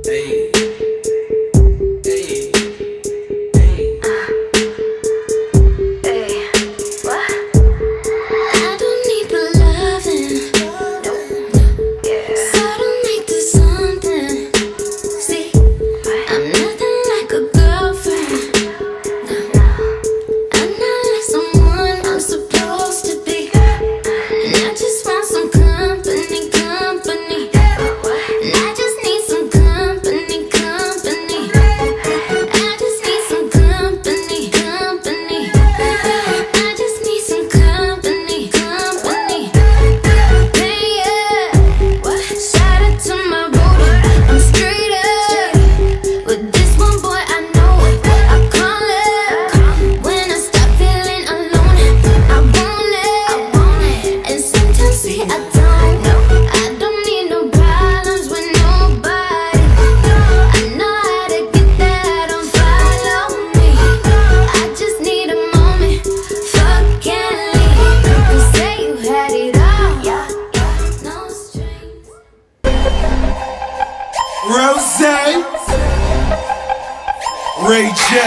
Hey. Rosé, Ray J,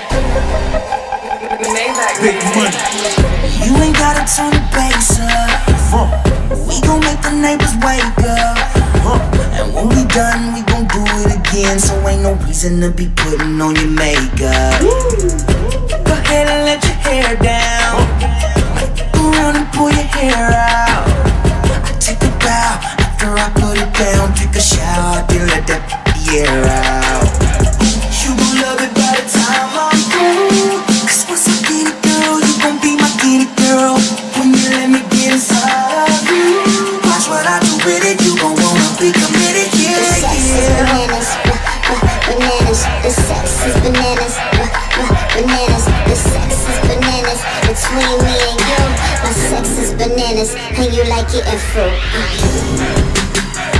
Big Money. You ain't gotta turn the bass up. We gon' make the neighbors wake up. And when we done, we gon' do it again. So ain't no reason to be putting on your makeup. Go ahead and let your hair down. Go around and pull your hair out. I take a bow after I put it down. Take a shower, then let that air out. You gon' love it by the time I'm through. Cause once I get it, girl, you gon' be my guinea girl. When you let me get inside of you, watch what I do with it. You gon' wanna be committed, yeah, yeah. Bananas, the sex is bananas, bananas, the sex is bananas. Between me and you, my sex is bananas, and you like it in fruit.